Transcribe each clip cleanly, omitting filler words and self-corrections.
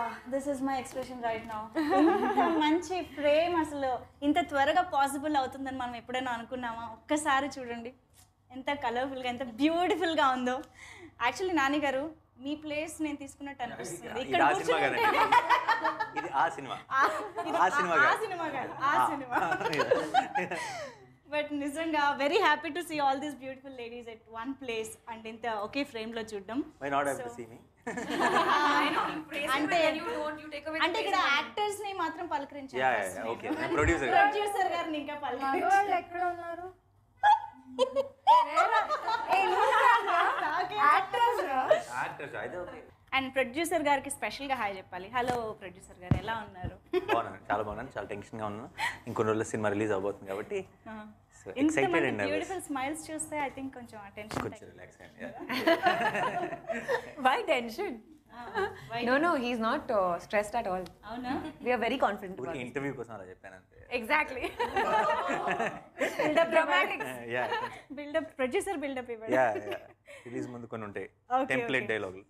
This is my expression right now. ఇంత మంచి frame అసలు ఇంత త్వరగా పాసిబుల్ అవుతుందని మనం ఎప్పుడైనా అనుకున్నామా? ఒక్కసారి చూడండి ఎంత కలర్ఫుల్గా ఎంత బ్యూటిఫుల్గా ఉందో. యాక్చువల్లీ నాని గారు మీ ప్లేస్ నేను తీసుకున్నట్టు అనిపిస్తుంది. ఇక్కడ బట్ నిజంగా very happy to see all these beautiful ladies at one place and ఇంత ఒకే ఫ్రేమ్ లో చూడడం. అంటే ఇక్కడ యాక్టర్స్ ని మాత్రం పలకరించారు, ప్రొడ్యూసర్ గారిని ఇంకా పలకరించారు. ఎక్కడ ఉన్నారు? అండ్ ప్రొడ్యూసర్ గారికి స్పెషల్ గా హాయ్ చెప్పాలి. హలో ప్రొడ్యూసర్ గారు, ఎలా ఉన్నారు? చాలా బాగున్నాను, చాలా టెన్షన్ గా ఉన్నాను. ఇంకొన్ని రోజుల్లో సినిమా రిలీజ్ అవబోతుంది కాబట్టి బ్యూటిఫుల్ స్మైల్స్ చూస్తే ఐ థింక్ కొంచెం టెన్షన్ కొంచెం రిలాక్స్ అయ్యింది. Why tension? No, he's not stressed at all. అవునా? We are very confident about it. Interview కోసం అలా చెప్పాను అంతే. Exactly. Build-up dramatics. Build-up, producer build-up ఇవ్వడం. రిలీజ్ ముందు కొన్ని ఉంటాయి టెంప్లేట్ డైలాగులు.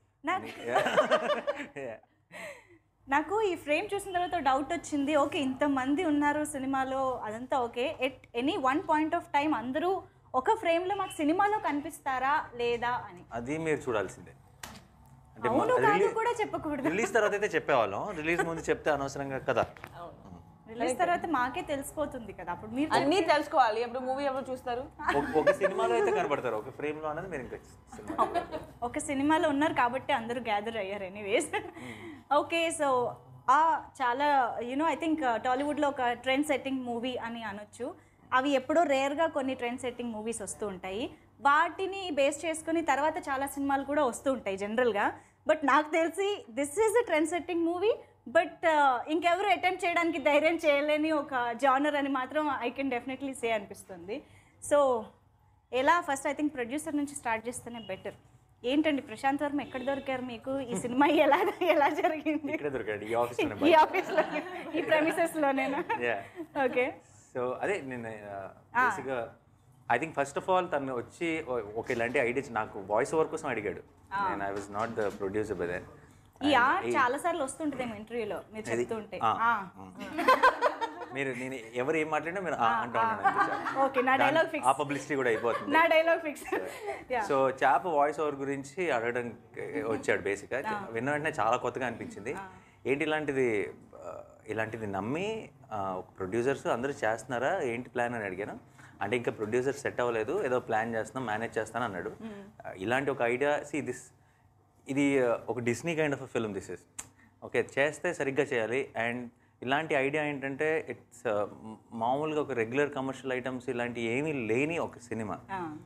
నాకు ఈ ఫ్రేమ్ చూసిన తర్వాత డౌట్ వచ్చింది. ఓకే, ఇంతమంది ఉన్నారు సినిమాలో, అదంతా okay. At any one point of time అందరూ ఒక ఫ్రేమ్లో మాకు సినిమాలో కనిపిస్తారా లేదా అని. అది మీరు చూడాల్సిందే. కూడా చెప్పకూడదు. రిలీజ్ తర్వాత అయితే చెప్పేవాళ్ళం, రిలీజ్ ముందు చెప్తే అనవసరంగా కదా. రిలీజ్ తర్వాత మాకే తెలిసిపోతుంది కదా, అప్పుడు మీరు అన్నీ తెలుసుకోవాలి. అప్పుడు మూవీ ఎవరు చూస్తారు? ఒక సినిమాలో అయితే కనబడతారు, ఒక ఫ్రేమ్ లో అనేది మీరు ఇంకా ఒక సినిమాలో ఉన్నారు కాబట్టి అందరూ గ్యాదర్ అయ్యారు. ఎనీవేస్ ఓకే, సో చాలా యూనో ఐ థింక్ టాలీవుడ్లో ఒక ట్రెండ్ సెట్టింగ్ మూవీ అని అనొచ్చు. అవి ఎప్పుడో రేర్గా కొన్ని ట్రెండ్ సెట్టింగ్ మూవీస్ వస్తూ ఉంటాయి. వాటిని బేస్ చేసుకుని తర్వాత చాలా సినిమాలు కూడా వస్తూ ఉంటాయి జనరల్గా. బట్ నాకు తెలిసి this is a trend setting movie. But ఇంకెవరు అటెంప్ట్ చేయడానికి ధైర్యం చేయలేని ఒక జానర్ అని మాత్రం ఐ కెన్ డెఫినెట్లీ సే అనిపిస్తుంది. సో ఎలా ఫస్ట్ ఐ థింక్ ప్రొడ్యూసర్ నుంచి స్టార్ట్ చేస్తేనే బెటర్. ఏంటండి ప్రశాంత్ వర్మ ఎక్కడ దొరికారు మీకు? ఈ సినిమా ఎలా జరిగింది? ఈ ఆఫీస్లో, ఈ ప్రెమిసెస్లోనేనా? ఓకే, సో అదే నేను బేసిక్గా I think first of all తను వచ్చి ఒక ఇలాంటి ఐడియా నాకు వాయిస్ ఓవర్ కోసం అడిగాడు. నేను I was not the producer by then. చాలా సార్లు వస్తుంటదేమో ఇంటర్వ్యూలో మీరు చెప్తుంటే. మీరు నేను ఎవరు ఏం మాట్లాడినా మీరు అంటూ ఉన్నాను. ఆ పబ్లిసిటీ కూడా అయిపోతుంది. నా డైలాగ్ ఫిక్స్. సో చాప వాయిస్ ఓవర్ గురించి అడగడానికి వచ్చాడు. బేసిక్గా విన్న వెంటనే చాలా కొత్తగా అనిపించింది. ఏంటి ఇలాంటిది నమ్మి ప్రొడ్యూసర్స్ అందరూ చేస్తున్నారా, ఏంటి ప్లాన్ అని అడిగాను. అంటే ఇంకా ప్రొడ్యూసర్ సెట్ అవ్వలేదు, ఏదో ప్లాన్ చేస్తున్నాం, మేనేజ్ చేస్తాను అన్నాడు. ఇలాంటి ఒక ఐడియా ఇది ఒక Disney kind of a film. This is okay, చేస్తే సరిగ్గా చేయాలి. అండ్ ఇలాంటి ఐడియా ఏంటంటే ఇట్స్ మామూలుగా ఒక రెగ్యులర్ కమర్షియల్ ఐటమ్స్ ఇలాంటి ఏమీ లేని ఒక సినిమా.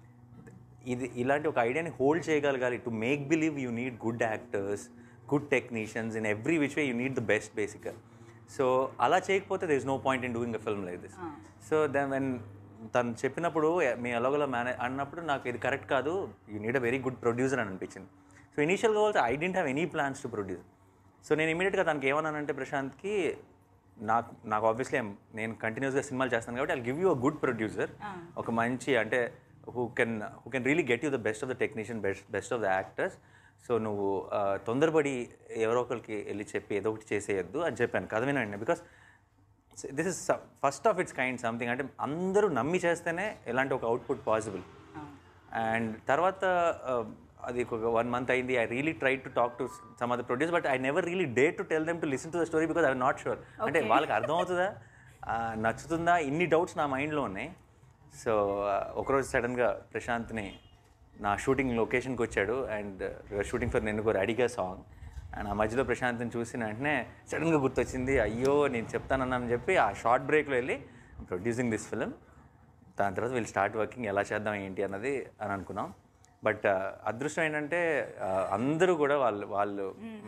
ఇలాంటి ఒక ఐడియాని హోల్డ్ చేయగలగాలి. To make believe you need good actors, good technicians, in every which way you need the best బేసిక్గా. సో అలా చేయకపోతే there is no point in doing a film like this. So then when తను చెప్పినప్పుడు మీ ఎలాగోలా అన్నప్పుడు నాకు ఇది కరెక్ట్ కాదు, you need a very good producer అని అనిపించింది. సో ఇనీషియల్గా also I didn't have any plans to produce. So నేను ఇమీడియట్గా తనకి ఏమన్నానంటే, ప్రశాంత్కి నాకు ఆబ్వియస్లీ నేను కంటిన్యూస్గా సినిమాలు చేస్తాను కాబట్టి I give you a good producer, ఒక మంచి అంటే who can really get you the best of the technician, best of the actors. So నువ్వు తొందరపడి ఎవరో ఒకరికి వెళ్ళి చెప్పి ఏదో ఒకటి చేసేయద్దు అని చెప్పాను. కథ వినండి, because this is first of its kind something. అంటే అందరూ నమ్మి చేస్తేనే ఇలాంటి ఒక అవుట్పుట్ పాసిబుల్. అండ్ తర్వాత అది ఒక 1 month అయింది. I really try to talk to some other producer, but I never really dare to tell them to listen to the story because I am not sure. అంటే వాళ్ళకి అర్థమవుతుందా, నచ్చుతుందా, ఇన్ని doubts నా మైండ్లో ఉన్నాయి. సో ఒకరోజు సడన్గా ప్రశాంత్ని నా షూటింగ్ లొకేషన్కి వచ్చాడు. అండ్ షూటింగ్ ఫర్ నిన్ను కోరి అడిగా సాంగ్. అండ్ ఆ మధ్యలో ప్రశాంత్ని చూసిన వెంటనే సడన్గా గుర్తొచ్చింది, అయ్యో నేను చెప్తానని చెప్పి ఆ షార్ట్ బ్రేక్లో వెళ్ళి ప్రొడ్యూసింగ్ దిస్ ఫిలిం. దాని తర్వాత వీళ్ళు స్టార్ట్ వర్కింగ్, ఎలా చేద్దాం ఏంటి అన్నది అని అనుకున్నాం. బట్ అదృష్టం ఏంటంటే అందరూ కూడా వాళ్ళు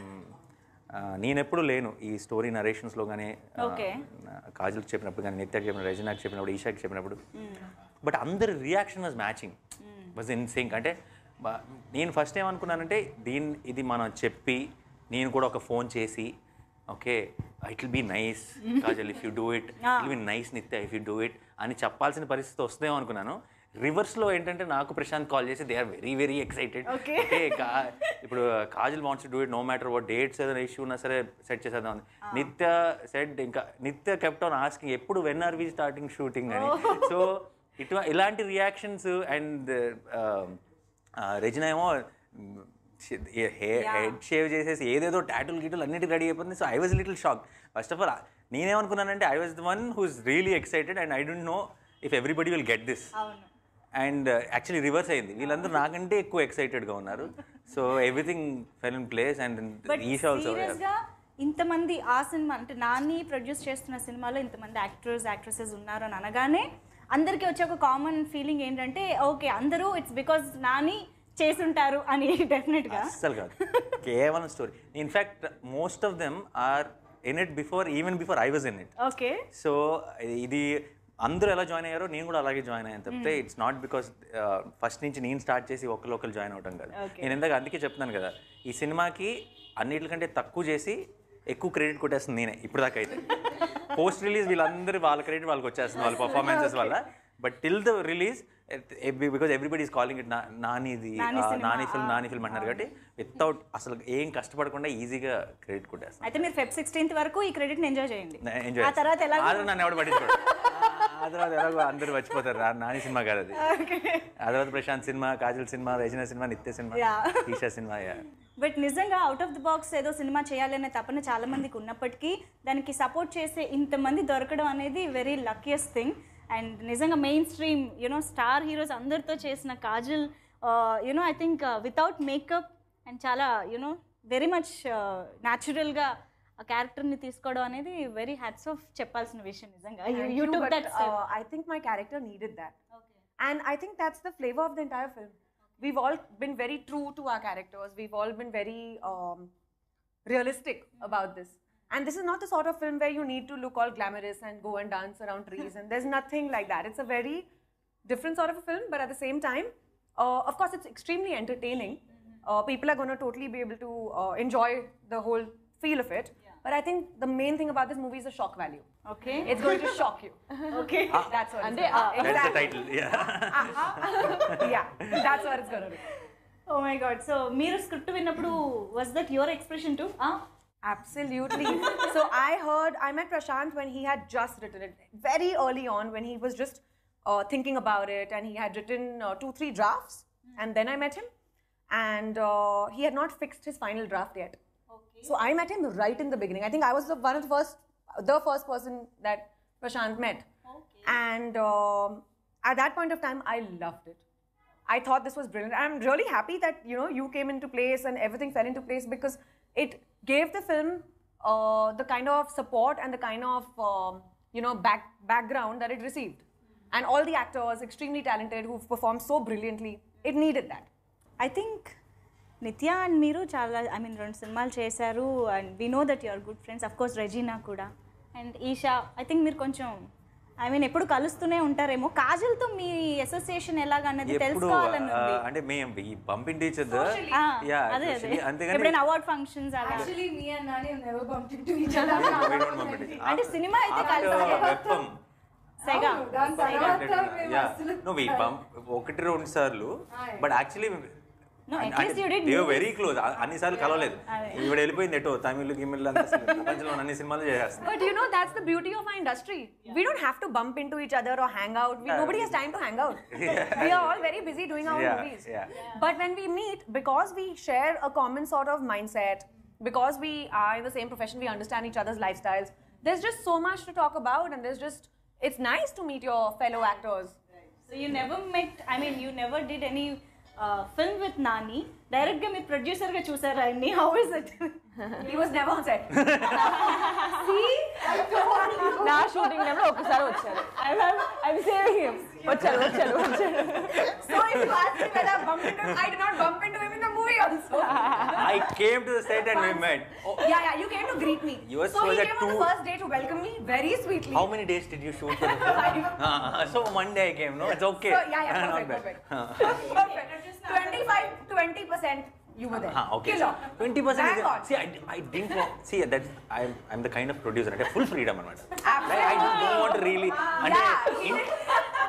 నేనెప్పుడు లేను ఈ స్టోరీ నరేషన్స్లో కానీ, కాజల్కి చెప్పినప్పుడు కానీ, నిత్యకి చెప్పినప్పుడు, రజనాకి చెప్పినప్పుడు, ఈషాకి చెప్పినప్పుడు, బట్ అందరి reaction was matching, was in sync. అంటే నేను ఫస్ట్ ఏమనుకున్నానంటే ఇది మనం చెప్పి నేను కూడా ఒక ఫోన్ చేసి okay it will be nice Kajal if you do it, it will be nice Nithya if you do it అని చెప్పాల్సిన పరిస్థితి వస్తుందేమో అనుకున్నాను. రివర్స్లో ఏంటంటే నాకు ప్రశాంత్ కాల్ చేసి they are very very excited. Okay. ఇప్పుడు Kajal wants to do it no matter what dates ఏదైనా ఇష్యూ ఉన్నా సరే సెట్ చేసేద్దాం అని. నిత్య సెట్ ఇంకా నిత్య కెప్ట్ ఆన్ ఆస్కింగ్ ఎప్పుడు when are we starting shooting అని. సో ఇలాంటి రియాక్షన్స్. అండ్ రెజినా ఏమో హెడ్ షేవ్ చేసేసి ఏదేదో టాటూలు గిటూలు అన్నిటికీ రెడీ అయిపోతుంది. So I was little shock. First of all నేనేమనుకున్నానంటే I was the one who's really excited and I don't know if everybody will get this. And actually reverse అయింది. వీళ్ళందరూ నాకంటే ఎక్కువ ఎక్సైటెడ్గా ఉన్నారు. So everything fell in place. And Eesha also ఇంతమంది ఆ cinema అంటే నాని ప్రొడ్యూస్ చేస్తున్న సినిమాలో ఇంతమంది యాక్టర్స్ యాక్ట్రెసెస్ ఉన్నారు అని అనగానే అందరికీ వచ్చే ఒక కామన్ ఫీలింగ్ ఏంటంటే ఓకే అందరూ ఇట్స్ బికాజ్ నాని చేసుంటారు అని. డెఫినెట్గా అస్సలు కాదు, కేవలం story. In fact most of them are in it even before I was in it. Okay. So ఇది అందరూ ఎలా జాయిన్ అయ్యారో నేను కూడా అలాగే జాయిన్ అయ్యాను తప్పితే ఇట్స్ నాట్ బికాస్ ఫస్ట్ నుంచి నేను స్టార్ట్ చేసి ఒకరు జాయిన్ అవటం కదా. నేను ఇందాక అందుకే చెప్తున్నాను కదా, ఈ సినిమాకి అన్నిటికంటే తక్కువ చేసి ఎక్కువ క్రెడిట్ కొట్టేస్తుంది నేనే ఇప్పుడు దాకా. అయితే పోస్ట్ రిలీజ్ వీళ్ళందరూ వాళ్ళ క్రెడిట్ వాళ్ళకి వచ్చేస్తుంది వాళ్ళ పర్ఫార్మెన్సెస్ వల్ల. But till the release because everybody is calling it Nani film అంటున్నారు కాబట్టి వితౌట్ అసలు ఏం కష్టపడకుండా ఈజీగా క్రెడిట్ కొట్టేస్తాను. అయితే మీరు Feb 16th వరకు ఈ క్రెడిట్ ఎంజాయ్ చేయండి. ఎంజాయ్ తర్వాత నన్ను ఎవరు పట్టించుకోడు. ఆ తర్వాత ఎలాగో అందరూ మర్చిపోతారు నాని సినిమా కాదు అది. ఆ తర్వాత Prashanth cinema, Kajal cinema, Regina cinema, Nithya cinema, Eesha cinema. But నిజంగా అవుట్ ఆఫ్ ది బాక్స్ ఏదో సినిమా చేయాలనే తపన చాలా మందికి ఉన్నప్పటికీ దానికి సపోర్ట్ చేసే ఇంతమంది దొరకడం అనేది వెరీ లక్కీయెస్ట్ థింగ్. అండ్ నిజంగా మెయిన్ స్ట్రీమ్ స్టార్ హీరోస్ అందరితో చేసిన Kajal I think without makeup and చాలా వెరీ మచ్ న్యాచురల్గా ఆ క్యారెక్టర్ని తీసుకోవడం అనేది వెరీ హ్యాట్స్ ఆఫ్ చెప్పాల్సిన విషయం నిజంగా. You took that step. I think my character needed that. Okay. And I think that's the flavor of the entire film. We've all been very true to our characters. We've all been very realistic about this. And this is not the sort of film where you need to look all glamorous and go and dance around trees. And there's nothing like that. It's a very different sort of a film, but at the same time, of course, it's extremely entertaining. People are going to totally be able to enjoy the whole feel of it. But I think the main thing about this movie is the shock value. Okay. It's going to shock you. Okay. That's what it's That's the title. Yeah. Yeah, that's what it's going to be. Oh my God. So, మీరు script విన్నప్పుడు was that your expression too? Absolutely. So I met Prashant when he had just written it. Very early on when he was just thinking about it and he had written 2-3 drafts. And then I met him and he had not fixed his final draft yet. Okay. So I met him right in the beginning. I think I was the first person that Prashant met. Okay. And at that point of time, I loved it. I thought this was brilliant. I'm really happy that you came into place and everything fell into place because it gave the film the kind of support and the kind of background that it received. And all the actors, extremely talented, who've performed so brilliantly, it needed that. I think Nithya and Meeru చాలా రెండు సినిమాలు చేశారు and we know that you are good friends. Of course Regina కూడా and Isha. I think మీరు కొంచెం ఎప్పుడు కలుస్తూనే ఉంటారేమో. కాజల్తో మీ association ఎలాగన్నది తెలుసుకోవాలని ఉంది. అంటే మేము బంప్ ఇంటూ ఈచ్ అదర్. అదే ఎప్పుడైనా అవార్డ్ ఫంక్షన్స్ అలా. Actually me and Nani have never bumped into each other. అంటే సినిమా అయితే కలిసి సెగా నో వి బంప్ 1-2 సార్లు. But actually No, at least you did. They were very close. అన్నిసార్లు కలవలేదు. ఈవిడ వెళ్ళిపోయింది ఎటో తమిళ్ గిమిల్ అంతా ప్రపంచంలో అన్ని సినిమాలు చేసేస్తుంది. But that's the beauty of our industry. We don't have to bump into each other or hang out. Nobody has time to hang out. We are all very busy doing our movies. But when we meet, because we share a common sort of mindset, because we are in the same profession, we understand each other's lifestyles. There's just so much to talk about, and it's nice to meet your fellow actors. So you never met, you never did any film with Nani. Direct ga meer producer ga chusara inni. How is it? He was never on set. See? Na shooting never okasari vacharu. I'm saving him. Vacharu. So if you ask me whether I bumped into him, I did not bump into him in the movie also. I came to the set and we met. Yeah, you came to greet me. So he came on the first day to welcome me very sweetly. How many days did you shoot for the film? So one day I came, no? It's okay. So perfect. Perfect. 25-20% you were there. Okay. 20% is see, I didn't want, see that I'm the kind of producer. I have full freedom. Absolutely. I don't want to really.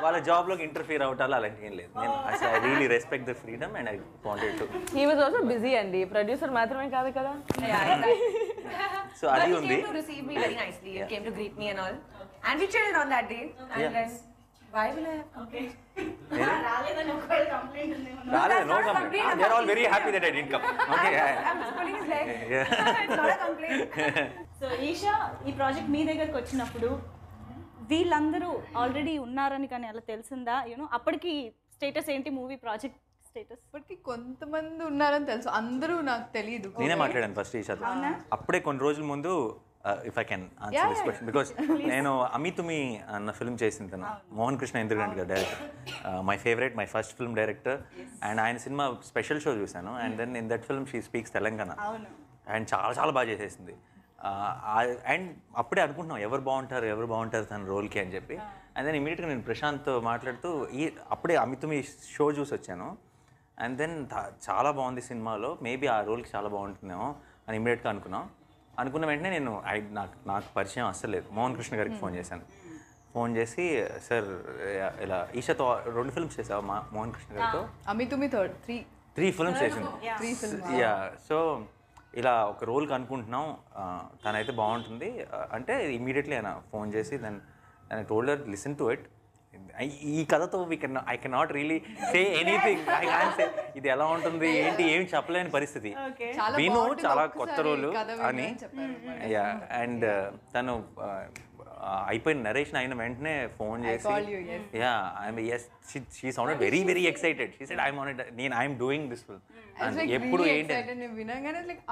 వాళ్ళ జాబ్లోకి interfere అవటాలు అలాంటి ఏం లేదు. నేను అసలు I really respect the freedom and I wanted to. He was also busy అండి, producer మాత్రమే కాదు కదా. సో అది ఉంది. He came to receive me very nicely. He came to greet me and all. And we chilled on that day. And then, why will I have complained? రాలేదని ఒకవేళ complaint ఉంది రాలేదు, no complaint. They are all very happy that I didn't come. Okay, I'm just pulling his leg. It's not a complaint. So Eesha, ఈ project మీ దగ్గరకు వచ్చినప్పుడు వీళ్ళందరూ already ఉన్నారని కానీ అలా తెలిసిందా? యూనో అప్పటికి స్టేటస్ ఏంటి, మూవీ ప్రాజెక్ట్ స్టేటస్? ఇప్పటికి కొంతమంది ఉన్నారని తెలుసు, అందరూ నాకు తెలియదు. నేనే మాట్లాడాను ఫస్ట్ ఈషాతో. అప్పుడే కొన్ని రోజుల ముందు, if I can answer this question, because నేను అమితుమి అన్న ఫిల్మ్ చేసింది తను, మోహన్ కృష్ణ ఇంద్రగంటి గారు director, my favourite, my first film director. And ఆయన సినిమా స్పెషల్ షో చూశాను. And then in that film she speaks Telangana. అండ్ చాలా చాలా బాగా చేసేసింది. అండ్ అప్పుడే అనుకుంటున్నాం ఎవరు బాగుంటారు తన రోల్కి అని చెప్పి. అండ్ దెన్ ఇమీడియట్గా నేను ప్రశాంత్తో మాట్లాడుతూ అప్పుడే అమితుమి షో చూసి వచ్చాను. అండ్ దెన్ చాలా బాగుంది సినిమాలో, మేబీ ఆ రోల్కి చాలా బాగుంటుందేమో అని ఇమీడియట్గా అనుకున్న వెంటనే నేను నాకు పరిచయం అస్సలు లేదు. మోహన్ కృష్ణ గారికి ఫోన్ చేసి సార్ ఇలా ఈషాతో 2 ఫిల్మ్స్ చేసావు మోహన్ కృష్ణ గారితో? అమితుమి థర్డ్ 3 ఫిల్మ్స్ చేసింది. యా, సో ఇలా ఒక రోల్కి అనుకుంటున్నాం, తనైతే బాగుంటుంది అంటే ఇమీడియట్లీ ఆయన ఫోన్ చేసి then I told her listen to it. ఈ కథతో I can not really say anything. I can say ఇది ఎలా ఉంటుంది ఏంటి ఏమి చెప్పలేని పరిస్థితి. విను చాలా కొత్త రోలు అని. యా, అండ్ తను అయిపోయిన నరేషన్ అయిన వెంటనే ఫోన్ చేసి yeah she sounded very very excited. She said I'm doing this film. ఎప్పుడు ఏంటి వినగానే like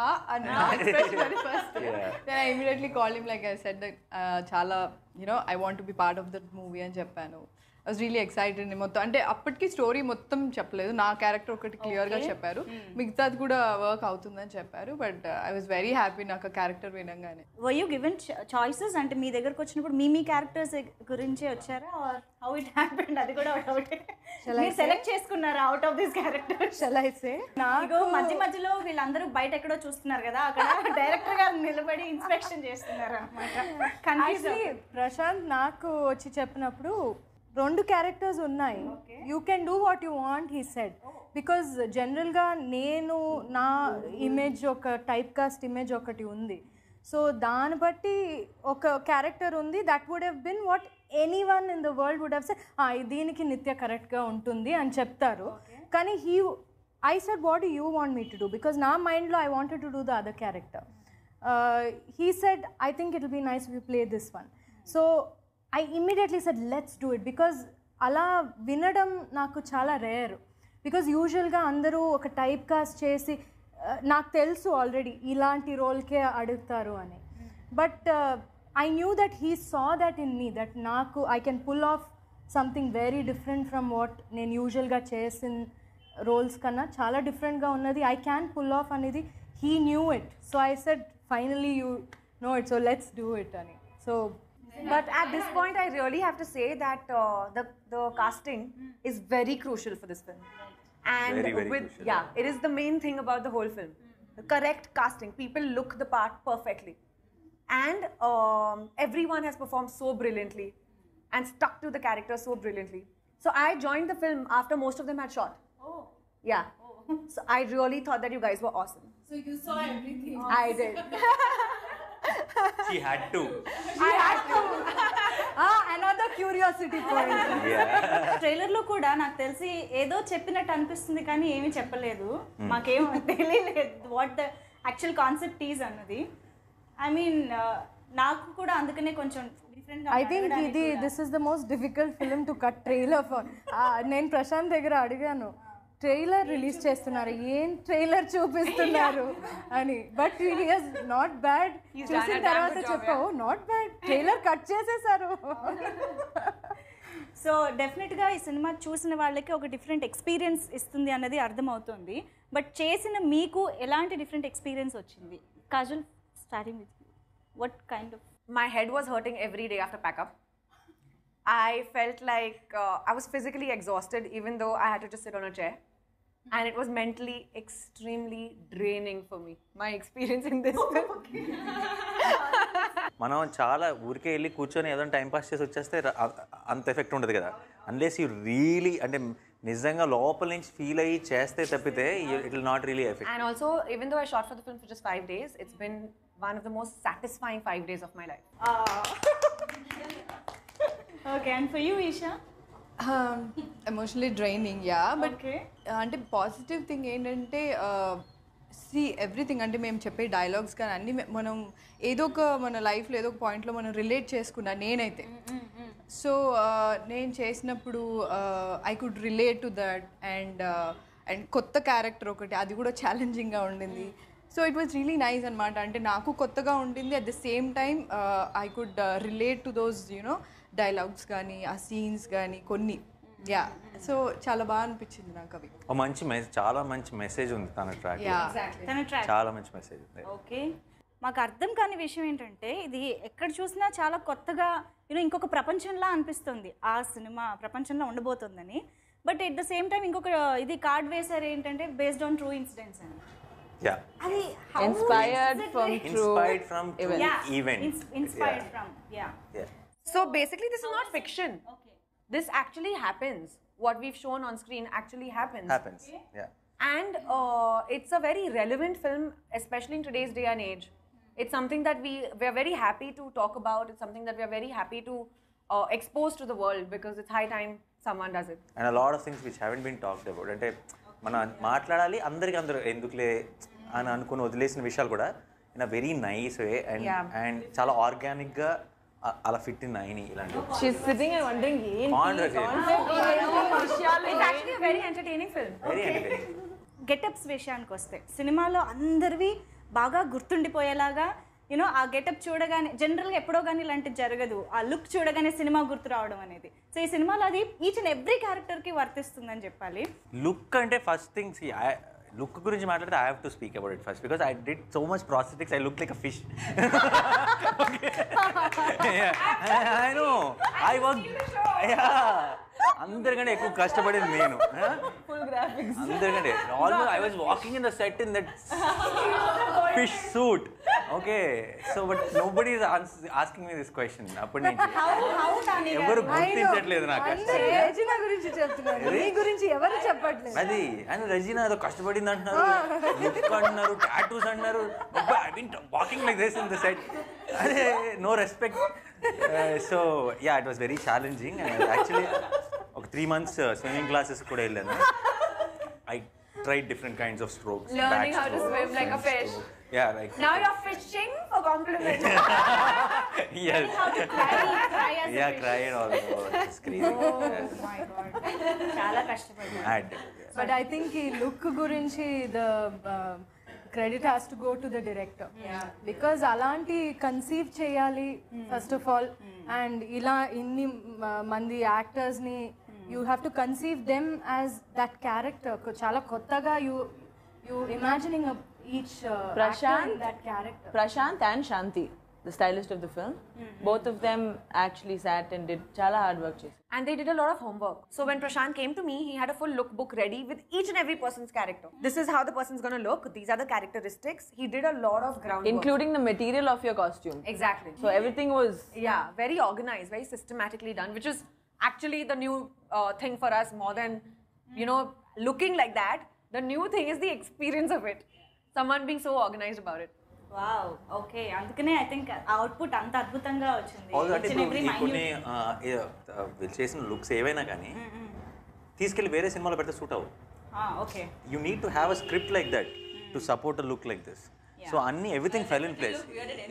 then I immediately called him, like I said that చాలా I want to be part of that movie అని చెప్పాను. I was really excited. మొత్తం అంటే అప్పటికి story మొత్తం చెప్పలేదు, నా క్యారెక్టర్ ఒకటి క్లియర్గా చెప్పారు, మిగతాది కూడా వర్క్ అవుతుందని చెప్పారు. But I was very happy నాకు ఆ క్యారెక్టర్ వినగానే. Were you given choices? అంటే మీ దగ్గరకు వచ్చినప్పుడు మీ క్యారెక్టర్స్ గురించే వచ్చారా, ఆర్ హౌ ఇట్ హ్యాపెండ్? అది కూడా డౌట్. మీరు సెలెక్ట్ చేసుకున్నారా out of this character? Shall I say? నాకు మధ్యలో వీళ్ళందరూ బయట ఎక్కడో చూస్తున్నారు కదా, అక్కడ డైరెక్టర్ గారు నిలబడి ఇన్స్పెక్షన్ చేస్తున్నారు అన్నమాట. ప్రశాంత్ నాకు వచ్చి చెప్పినప్పుడు 2 క్యారెక్టర్స్ ఉన్నాయి, you can do what you want he said. Because జనరల్గా నేను నా ఇమేజ్ ఒక టైప్ కాస్ట్ ఇమేజ్ ఒకటి ఉంది, సో దాన్ని బట్టి ఒక క్యారెక్టర్ ఉంది that would have been what any one in the world would have said దీనికి నిత్య కరెక్ట్గా ఉంటుంది అని చెప్తారు. కానీ I said what do you want me to do, because నా మైండ్లో I wanted to do the other character. He said I think it will be nice you play this one. So I immediately said let's do it, because అలా వినడం నాకు చాలా rare. Because యూజువల్గా అందరూ ఒక type cast చేసి నాకు తెలుసు ఆల్రెడీ ఇలాంటి రోల్కే అడుగుతారు అని. But I knew that he saw that in me, that నాకు I can pull off something very different from what నేను యూజువల్గా చేసిన రోల్స్ కన్నా చాలా డిఫరెంట్గా ఉన్నది, ఐ క్యాన్ పుల్ ఆఫ్ అనేది he knew it. So I said finally you know it, so let's do it అని. So but at this point I really have to say that the casting is very crucial for this film. And very crucial. Yeah, it is the main thing about the whole film. The correct casting, people look the part perfectly, and everyone has performed so brilliantly and stuck to the character so brilliantly. So I joined the film after most of them had shot. Yeah. So I really thought that you guys were awesome. So you saw everything. I did. She had to. I had to. Another curiosity point. ట్రైలర్లో కూడా నాకు తెలిసి ఏదో చెప్పినట్టు అనిపిస్తుంది కానీ ఏమీ చెప్పలేదు, మాకేం తెలియలేదు what the actual concept is అన్నది. ఐ మీన్ నాకు కూడా అందుకనే కొంచెం డిఫరెంట్గా. I think this is the most difficult film to cut trailer for. నేను ప్రశాంత్ దగ్గర అడిగాను, ట్రైలర్ రిలీజ్ చేస్తున్నారు, ఏం ట్రైలర్ చూపిస్తున్నారు అని. బట్ హీస్ నాట్ బ్యాడ్, చూసిన తర్వాత చెప్పావు నాట్ బ్యాడ్, ట్రైలర్ కట్ చేసేసారు. సో డెఫినెట్గా ఈ సినిమా చూసిన వాళ్ళకి ఒక డిఫరెంట్ ఎక్స్పీరియన్స్ ఇస్తుంది అన్నది అర్థమవుతుంది. బట్ చేసిన మీకు ఎలాంటి డిఫరెంట్ ఎక్స్పీరియన్స్ వచ్చింది? Kajal, starting with you, what kind of? My head was hurting every day after pack up. I felt like I was physically exhausted even though I had to just sit on a chair. And it was mentally extremely draining for me, my experience in this film. మనం చాలా ఊరికే వెళ్ళి కూర్చొని ఏదైనా time pass చేసి వచ్చేస్తే అంత effect ఉండదు కదా. అన్లెస్ యూ రియలీ అంటే నిజంగా లోపల నుంచి ఫీల్ అయ్యి చేస్తే తప్పితే it will not really effect. And also, even though I shot for the film for just 5 days, it's been one of the most satisfying 5 days of my life. Okay, and for you Isha? Emotionally draining, yeah. But అంటే positive thing ఏంటంటే everything అంటే మేము చెప్పే dialogues కానీ అన్నీ మనం ఏదో ఒక మన లైఫ్లో ఏదో ఒక పాయింట్లో మనం రిలేట్ చేసుకున్నా నేనైతే. సో నేను చేసినప్పుడు I could relate to that. And కొత్త క్యారెక్టర్ ఒకటి, అది కూడా ఛాలెంజింగ్గా ఉండింది. So it was really nice అనమాట. అంటే నాకు కొత్తగా ఉంటుంది, at the same time I could relate to those you know dialogues కానీ ఆ సీన్స్ కానీ కొన్ని. యా, సో చాలా బాగా అనిపించింది నాకు అవి. మంచి చాలా మంచి మెసేజ్ ఉంది తన ట్రాక్, తన ట్రాక్ చాలా మంచి మెసేజ్ ఉంది. ఓకే, మాకు అర్థం కాని విషయం ఏంటంటే ఇది ఎక్కడ చూసినా చాలా కొత్తగా ఇంకొక ప్రపంచంలా అనిపిస్తుంది ఆ సినిమా ప్రపంచంలో ఉండబోతుందని. But at the same time ఇంకొక ఇది కార్డ్ వేసారు ఏంటంటే బేస్డ్ ఆన్ ట్రూ ఇన్సిడెంట్స్ అని. అది Inspired from true events. Inspired from, yeah. So basically, this is not fiction. Okay. This actually happens. What we've shown on screen actually happens. Yeah. And it's a very relevant film, especially in today's day and age. It's something that we're very happy to talk about. It's something that we're very happy to expose to the world, because it's high time someone does it. And a lot of things which haven't been talked about. అంటే మనం మాట్లాడాలి అందరూ ఎందుకులే అని అనుకుని వదిలేసిన విషయాలు కూడా in a very nice way and చాలా ఆర్గానిక్గా అలా ఫిట్ ఇన్ అయినాయి ఇలాంటి. She's sitting and wondering, It's actually a very entertaining film. Very entertaining. Getups విషయానికి వస్తే సినిమాలో అందరివి బాగా గుర్తుండిపోయేలాగా ఆ గెటప్ చూడగానే జనరల్గా ఎప్పుడో కానీ ఇలాంటిది జరగదు. ఆ లుక్ చూడగానే సినిమా గుర్తు రావడం అనేది. సో ఈ సినిమాలో అది ఈచ్ అండ్ ఎవ్రీ క్యారెక్టర్కి వర్తిస్తుందని చెప్పాలి. లుక్ అంటే ఫస్ట్ థింగ్స్ లుక్ గురించి మాట్లాడితే I have to speak about it first because I did so much prosthetics. I look like a fish. I know I work. అందరికంటే ఎక్కువ కష్టపడేది నేను. అందరికంటే almost I was walking in the set in that fish suit. Okay, so but nobody is asking me this question. అప్పటి నుంచి ఎవరు గుర్తించట్లేదు నాకు. Regina గురించి చెప్తున్నారు, నీ గురించి ఎవరు చెప్పట్లేదు. అది అండ్ రెజినా ఏదో కష్టపడింది అంటున్నారు, లుక్ అంటున్నారు, టాటూస్ అంటున్నారు. I been walking like this in the set. అదే no respect. So yeah, it was very challenging. And actually ఒక 3 months స్విమ్మింగ్ క్లాసెస్ కూడా వెళ్ళాను. I tried different kinds of strokes. Learning how to swim like a fish. Yeah, like Now you're fishing for compliments. yes. Cry as a Yeah, fish. crying all over. It's crazy. My God. చాలా కష్టపడ్డాను. I did. But I think ఈ look గురించి the credit has to go to the director, because అలాంటి conceive చేయాలి first of all. And ఇలా ఇన్ని మంది యాక్టర్స్ని you have to conceive them as that character. చాలా కొత్తగా you imagining each Prashant, that character. Prashant and Shanti, the stylist of the film, both of them actually sat and did chala hard work. And they did a lot of homework. So when Prashant came to me, he had a full lookbook ready with each and every person's character. This is how the person's going to look. These are the characteristics. He did a lot of groundwork. Including the material of your costume. Exactly. So everything was... Yeah, very organized, very systematically done, which is actually the new thing for us, more than, looking like that. The new thing is the experience of it. Someone being so organized about it. Wow, okay. అందుకనే I think output అంత అద్భుతంగా వచ్చింది. కొన్ని వీళ్ళు చేసిన looks ఏవైనా కానీ తీసుకెళ్ళి వేరే సినిమాలో పెడితే సూట్ అవ్వదు. Okay, you need to have a script like that to support a look like this. So అన్ని ఎవ్రీథింగ్ ఫెల్ ఇన్ ప్లేస్.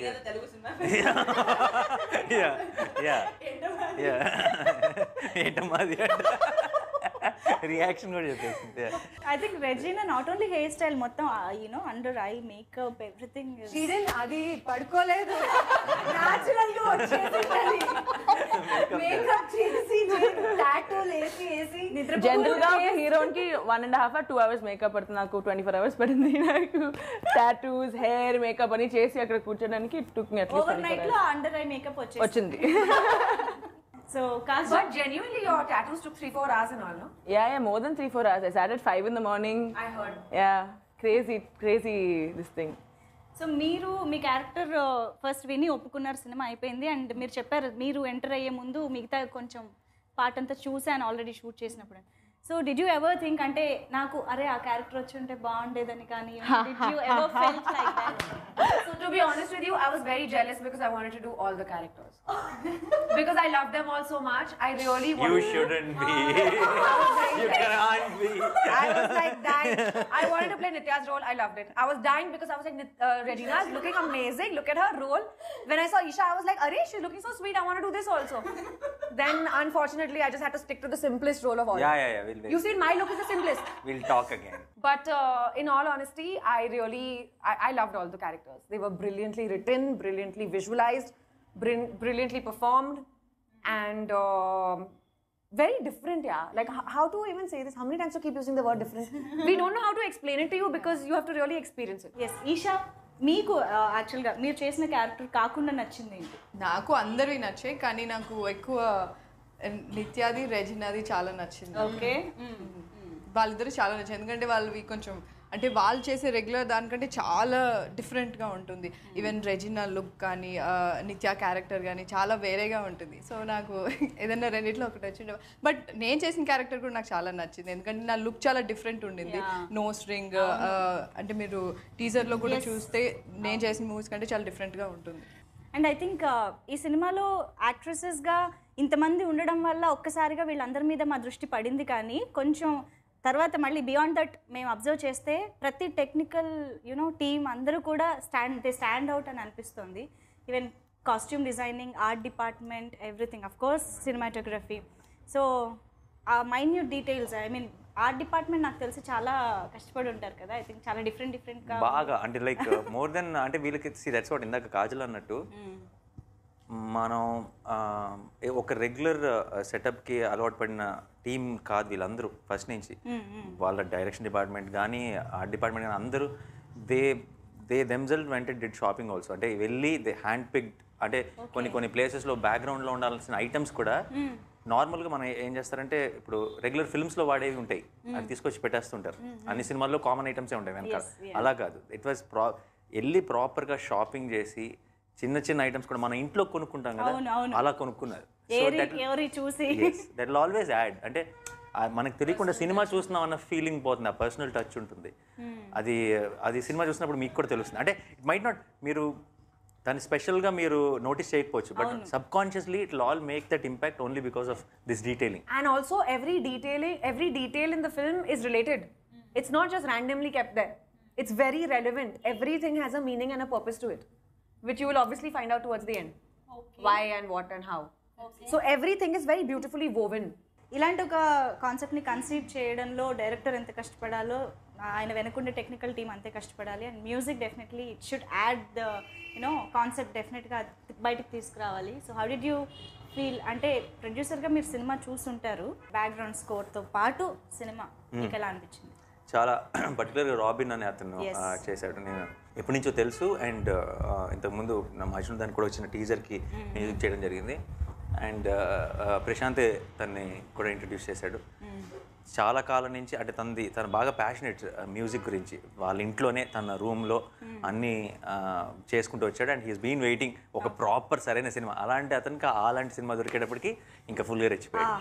ఏంటమ్మాది రియాక్షన్ కూడా చెప్పేసింది. I think Regina not only hair style మొత్తం అండర్ ఐ మేకప్ ఎవ్రీథింగ్. అది పడుకోలేదు, natural గా వచ్చేసింది. Makeup చేసి టాటూలు వేసి జనరల్ గా హీరోయిన్ కి 1.5 or 2 hours మేకప్ పడుతుంది. నాకు 24 hours పడింది. నాకు టాటూస్, హెయిర్, మేకప్ అని చేసి అక్కడ కూర్చోడానికి took me at least overnight లో అండర్ ఐ మేకప్ వచ్చింది. So, but genuinely, your tattoos took 3-4 hours and all, no? Yeah, more than 3-4 hours. I started at 5 in the morning. I heard. Yeah, crazy this thing. So మీరు మీ character first విని ఒప్పుకున్నారు, cinema అయిపోయింది. And మీరు చెప్పారు మీరు enter అయ్యే ముందు మిగతా కొంచెం పార్ట్ అంతా చూసాను ఆల్రెడీ షూట్ చేసినప్పుడు. So did you ever think అంటే నాకు అరే ఆ క్యారెక్టర్ వచ్చి ఉంటే బాగుండేదని కానీ did you ever felt like that? So to be honest with you, I was very jealous because I wanted to do all the characters. Because I love them all so much. I really wanted You shouldn't be. You can't be. I was like dying. I wanted to play Nitya's role. I loved it. I was dying because I was like, Regina's looking amazing. Look at her role. When I saw Isha, I was like, Arey, she's looking so sweet. I want to do this also. Then, unfortunately, I just had to stick to the simplest role of all. Yeah. You see, my look is the simplest. We'll talk again. But in all honesty, I loved all the characters. They were brilliantly written, brilliantly visualized, brilliantly performed, and very different, yeah. Like, how to even say this? How many times to keep using the word different? We don't know how to explain it to you because you have to really experience it. Yes Isha, మీకు యాక్చువల్గా మీరు చేసిన character కాకుండా నచ్చింది ఏంటి? నాకు అందరివి నచ్చాయి, కానీ నాకు ఎక్కువ నిత్యాది రెజినాది చాలా నచ్చింది. ఓకే, వాళ్ళిద్దరు చాలా నచ్చింది. ఎందుకంటే వాళ్ళవి కొంచెం అంటే వాళ్ళు చేసే రెగ్యులర్ దానికంటే చాలా డిఫరెంట్గా ఉంటుంది. ఈవెన్ రెజినా లుక్ కానీ నిత్యా క్యారెక్టర్ కానీ చాలా వేరేగా ఉంటుంది. సో నాకు ఏదైనా రెండిట్లో ఒకటి వచ్చిండే. బట్ నేను చేసిన క్యారెక్టర్ కూడా నాకు చాలా నచ్చింది, ఎందుకంటే నా లుక్ చాలా డిఫరెంట్ ఉండింది. నోస్ రింగ్ అంటే మీరు టీజర్లో కూడా చూస్తే నేను చేసిన మూవీస్ కంటే చాలా డిఫరెంట్గా ఉంటుంది. అండ్ ఐ థింక్ ఈ సినిమాలో యాక్ట్రెసెస్గా ఇంతమంది ఉండడం వల్ల ఒక్కసారిగా వీళ్ళందరి మీద మా దృష్టి పడింది. కానీ కొంచెం తర్వాత మళ్ళీ బియాండ్ దట్ మేము అబ్జర్వ్ చేస్తే ప్రతి టెక్నికల్ టీమ్ అందరూ కూడా స్టాండ్ అవుట్ అని అనిపిస్తుంది. Even costume designing, art department, everything, of course cinematography. So ఆ minute details, I mean art department నాకు తెలిసి చాలా కష్టపడి ఉంటారు కదా. ఐ థింక్ చాలా డిఫరెంట్గా బాగా అంటే లైక్ మోర్ దెన్ అంటే వీళ్ళకి దట్స్ వాట్ ఇందాక కాజల్ అన్నట్టు మనం ఒక రెగ్యులర్ సెటప్కి అలవాటు పడిన టీం కాదు వీళ్ళందరూ. ఫస్ట్ నుంచి వాళ్ళ డైరెక్షన్ డిపార్ట్మెంట్ కానీ ఆర్ట్ డిపార్ట్మెంట్ కానీ అందరూ దే దెమ్సెల్వ్ వెంట డిడ్ షాపింగ్ ఆల్సో. అంటే వెళ్ళి దే హ్యాండ్ పిక్డ్, అంటే కొన్ని ప్లేసెస్లో బ్యాక్గ్రౌండ్లో ఉండాల్సిన ఐటమ్స్ కూడా నార్మల్గా మనం ఏం చేస్తారంటే ఇప్పుడు రెగ్యులర్ ఫిల్మ్స్లో వాడేవి ఉంటాయి, అది తీసుకొచ్చి పెట్టేస్తుంటారు. అన్ని సినిమాల్లో కామన్ ఐటమ్సే ఉంటాయి వెనకాల. అలా కాదు, ఇట్ వాజ్ వెళ్ళి ప్రాపర్గా షాపింగ్ చేసి చిన్న ఐటమ్స్ కూడా మన ఇంట్లో కొనుక్కుంటాం కదా, అలా కొనుక్కున్నారు. That will always add. అంటే మనకు తెలియకుండా సినిమా చూస్తున్నాం అన్న ఫీలింగ్ పోతుంది, ఆ పర్సనల్ టచ్ ఉంటుంది. అది సినిమా చూసినప్పుడు మీకు కూడా తెలుస్తుంది. అంటే ఇట్ మైట్ నాట్ మీరు దాన్ని స్పెషల్గా మీరు నోటీస్ చేయకపోవచ్చు, but subconsciously it will all make that impact only because of this detailing. And also every detail in the film is related. It's not just randomly kept there. It's very relevant. Everything has a meaning and a purpose to it, which you will obviously find out towards the end. Why and what and how. So everything is very beautifully woven. ఇలాంటి ఒక కాన్సెప్ట్ని conceive చేయడంలో director ఎంత కష్టపడాలో ఆయన వెనుకుండే technical team అంతే కష్టపడాలి. And music definitely it should add the concept డెఫినెట్గా బయటకు తీసుకురావాలి. So how did you feel? అంటే ప్రొడ్యూసర్గా మీరు సినిమా చూస్తుంటారు, బ్యాక్గ్రౌండ్ స్కోర్తో పాటు సినిమా మీకు ఎలా అనిపించింది? చాలా పర్టికులర్గా రాబిన్ అనే అతను చేశాడు, నేను ఎప్పటి నుంచో తెలుసు. అండ్ ఇంతకుముందు నా మధ్యలో దానికి కూడా వచ్చిన టీజర్కి మ్యూజిక్ చేయడం జరిగింది. అండ్ ప్రశాంత్ తన్ని కూడా ఇంట్రడ్యూస్ చేశాడు. చాలా కాలం నుంచి అంటే తను బాగా ప్యాషనెట్ మ్యూజిక్ గురించి. వాళ్ళ ఇంట్లోనే తన రూమ్లో అన్నీ చేసుకుంటూ వచ్చాడు. అండ్ హీస్ బీన్ వెయిటింగ్ ఒక ప్రాపర్ సరైన సినిమా. అతనికి అలాంటి సినిమా దొరికేటప్పటికి ఇంకా ఫుల్గా రెచ్చిపోయాడు.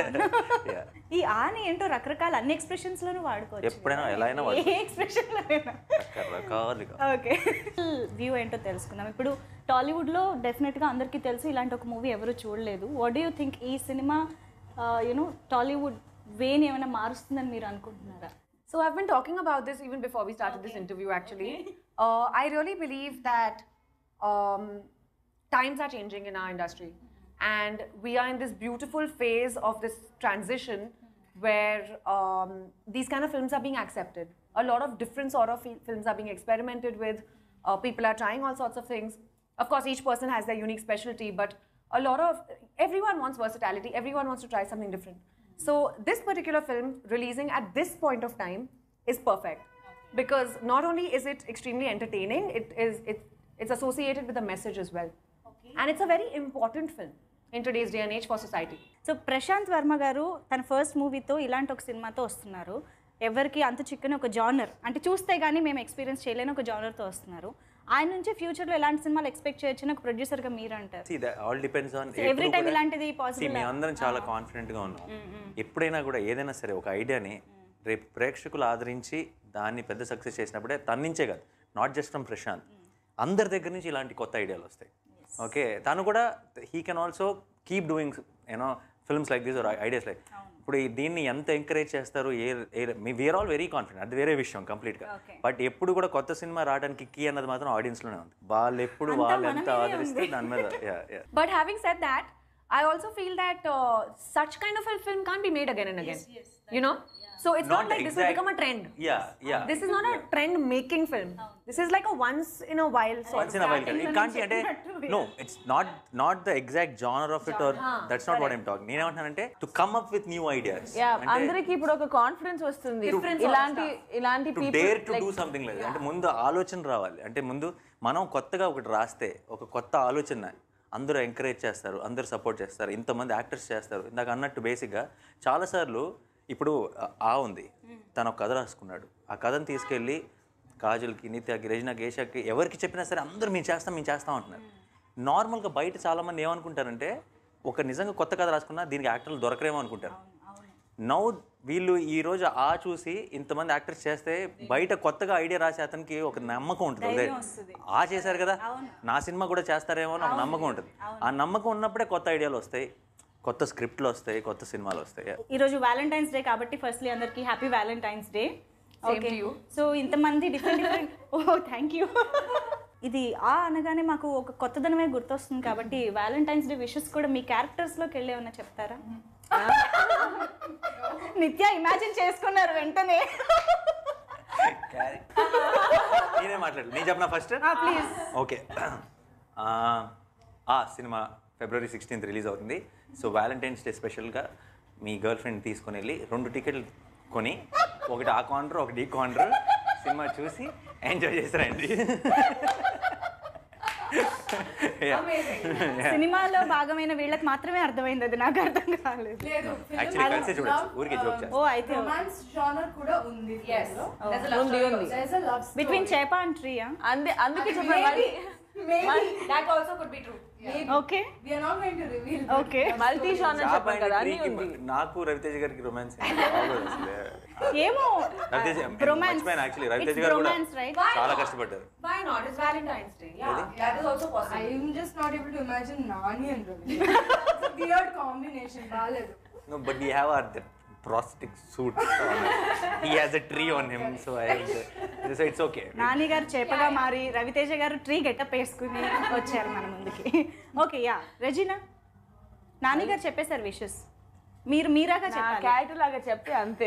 ఈ ఆని ఏంటో రకరకాల అన్ని ఎక్స్ప్రెషన్స్లోనూ వాడుకోవచ్చు, ఎప్పుడైనా ఎలా అయినా రకరకాలుగా. ఓకే, వ్యూ ఏంటో తెలుసుకుందాం. ఇప్పుడు టాలీవుడ్లో డెఫినెట్గా అందరికీ తెలుసు, ఇలాంటి ఒక మూవీ ఎవరు చూడలేదు. వాట్ డూ యూ థింక్ ఈ సినిమా టాలీవుడ్ వేని ఏమైనా మారుస్తుందని మీరు అనుకుంటున్నారా? So I've been talking about this even before we started this interview actually. I really believe that times are changing in our industry, and we are in this beautiful phase of this transition where these kind of films are being accepted. A lot of different sort of films are being experimented with. People are trying all sorts of things. Of course, each person has their unique specialty, but everyone wants versatility. Everyone wants to try something different. So this particular film releasing at this point of time is perfect, because not only is it extremely entertaining, it's associated with a message as well. And it's a very important film in today's day and age for society. So Prashanth Varma garu తన first మూవీతో ఇలాంటి ఒక సినిమాతో వస్తున్నారు. ఎవరికి అంత చిక్కని ఒక జానర్ అంటే చూస్తే కానీ మేము ఎక్స్పీరియన్స్ చేయలేని ఒక జానర్తో వస్తున్నారు. ఆయన నుంచి ఫ్యూచర్లో ఎలాంటి సినిమాలు ఎక్స్పెక్ట్ చేయొచ్చు నాకు ప్రొడ్యూసర్గా మీరు అంటారు? See, that all depends on every time ఇలాంటిది పాసిబుల్? మేము అందరం చాలా కాన్ఫిడెంట్గా ఉన్నాం. ఎప్పుడైనా కూడా ఏదైనా సరే ఒక ఐడియాని రేపు ప్రేక్షకులు ఆదరించి దాన్ని పెద్ద సక్సెస్ చేసినప్పుడే తన నుంచే కాదు, నాట్ జస్ట్ ఫ్రమ్ ప్రశాంత్, అందరి దగ్గర నుంచి ఇలాంటి కొత్త ఐడియాలు వస్తాయి. ఓకే, తను కూడా he can also keep doing you know films like this or ideas like. ఇప్పుడు దీన్ని ఎంత ఎంకరేజ్ చేస్తారు, వీఆర్ ఆల్ వెరీ కాన్ఫిడెంట్, అది వేరే విషయం కంప్లీట్గా. బట్ ఎప్పుడు కూడా కొత్త సినిమా రావడానికి కీ అన్నది మాత్రం ఆడియన్స్లోనే ఉంది. వాళ్ళు ఎప్పుడు వాళ్ళు ఎంత ఆదరిస్తే దాని మీద. But having said that, I also feel that such kind of a film can't be made again and again. You know? So it's not like this will become a trend. Yeah. This is not a trend-making film. This is like a once in a while sort Once in a while. It can't be. No, it's not the exact genre of it, or that's not what I'm talking. నేనేమంటున్నానంటే to come up with new ideas. అందరికి ఇప్పుడు ఒక confidence వస్తుంది ఇలాంటి to dare to do something like that. అంటే ముందు ఆలోచన రావాలి. అంటే ముందు మనం కొత్తగా ఒకటి రాస్తే ఒక కొత్త ఆలోచన అందరూ ఎంకరేజ్ చేస్తారు, అందరూ సపోర్ట్ చేస్తారు, ఇంతమంది యాక్టర్స్ చేస్తారు. ఇందాక అన్నట్టు బేసిక్గా చాలాసార్లు ఇప్పుడు ఉంది, తను ఒక కథ రాసుకున్నాడు, ఆ కథను తీసుకెళ్ళి కాజల్కి, నిత్యాకి, రెజినాకి, ఏషాకి ఎవరికి చెప్పినా సరే అందరూ మేము చేస్తాం అంటున్నారు. నార్మల్గా బయట చాలామంది ఏమనుకుంటారంటే ఒక నిజంగా కొత్త కథ రాసుకున్నా దీనికి యాక్టర్లు దొరకరేమో అనుకుంటారు. నౌ వీళ్ళు ఈరోజు చూసి ఇంతమంది యాక్టర్స్ చేస్తే బయట కొత్తగా ఐడియా రాసే అతనికి ఒక నమ్మకం ఉంటుంది, చేశారు కదా నా సినిమా కూడా చేస్తారేమో అని ఒక నమ్మకం ఉంటుంది. ఆ నమ్మకం ఉన్నప్పుడే కొత్త ఐడియాలు వస్తాయి, కొత్త స్క్రిప్ట్లు వస్తాయి, కొత్త సినిమాలు వస్తాయి. ఈరోజు వ్యాలంటైన్స్ డే కాబట్టి ఫస్ట్లీ అందరికీ happy Valentine's day. Okay, so ఇంతమంది డిఫరెంట్ థ్యాంక్ యూ. ఇది అనగానే మాకు ఒక కొత్తదనమే గుర్తొస్తుంది కాబట్టి వ్యాలంటైన్స్ డే విషెస్ కూడా మీ క్యారెక్టర్స్లోకి వెళ్ళి ఏమన్నా చెప్తారా? నిత్య ఇమాజిన్ చేసుకున్నారు వెంటనే. నేనే మాట్లాడు, నేను చెప్పనా ఫస్ట్? ప్లీజ్. ఓకే, సినిమా February 16th రిలీజ్ అవుతుంది. సో వ్యాలంటైన్స్ డే స్పెషల్గా మీ గర్ల్ ఫ్రెండ్ తీసుకుని వెళ్ళి 2 టికెట్లు కొని, ఒకటి ఆ కార్నర్ ఒకటి ఈ కార్నర్ సినిమా చూసి ఎంజాయ్ చేస్తారండి. సినిమాలో భాగమైన వీళ్ళకి మాత్రమే అర్థమైంది, అది నాకు అర్థం కాలేదు. యాక్చువల్లీ కలిసి చూడొచ్చు, ఊరికే జోక్ చేస్తారు. ఓ అయితే రొమాన్స్ జోనర్ కూడా ఉంది. బిట్వీన్ చేప అండ్ ట్రీయా? అందుకే చెప్పాను. That also could be true. Okay, We are not going to reveal. Okay, multi genre చెప్పాను కదా అని ఉంది. నాకు రవితేజ గారికి రొమాన్స్ ఏమో రొమాన్స్ యాక్చువల్లీ రవితేజ గారు కూడా చాలా కష్టపడ్డారు. Why not? It's Valentine's Day. Yeah, that is also possible. I am just not able to imagine Nani and Ravi. It's a weird combination. Baledu. No, but we have that prosthetic suit on. He has a tree on him, so it's okay. Nani గారు చేపగా మారి రవితేజ గారు tree getup వేసుకుని వచ్చారు మన ముందుకి. Okay, Regina, Nani గారు చెప్పేశారు wishes, మీరాగా చెప్పాలి. క్యారెక్టర్ లాగా చెప్తే అంతే.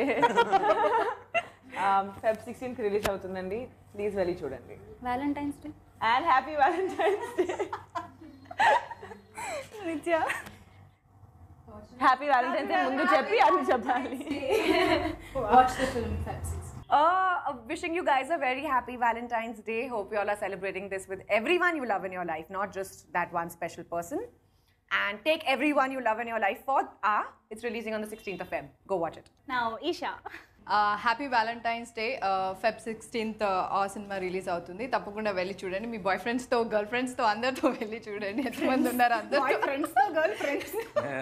Feb 16th రిలీజ్ అవుతుందండి, ప్లీజ్ వెళ్ళి చూడండి. Valentine's day and happy Valentine's day. Nithya happy Valentine's day ముందు చెప్పి అన్ని చెప్పాలి. Watch the film Feb 16. Wishing you guys a very happy Valentine's Day. Hope you all are celebrating this with everyone you love in your life, not just that one special person. And take everyone you love in your life for it's releasing on the 16th of Feb. Go watch it. Now, Isha. Happy Valentine's day. Feb 16th ఆ cinema release అవుతుంది, తప్పకుండా వెళ్ళి చూడండి. మీ bye ఫ్రెండ్స్తో, girl ఫ్రెండ్స్తో అందరితో వెళ్ళి చూడండి. ఎంతమంది ఉన్నారు అందరూ ఫ్రెండ్స్తో, girlfriends.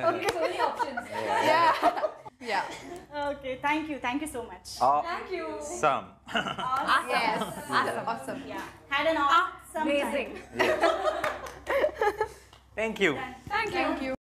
Okay, thank you so much. Thank you. Some. Yes, awesome. Yeah, had an awesome Amazing. time. Thank you. Thank you.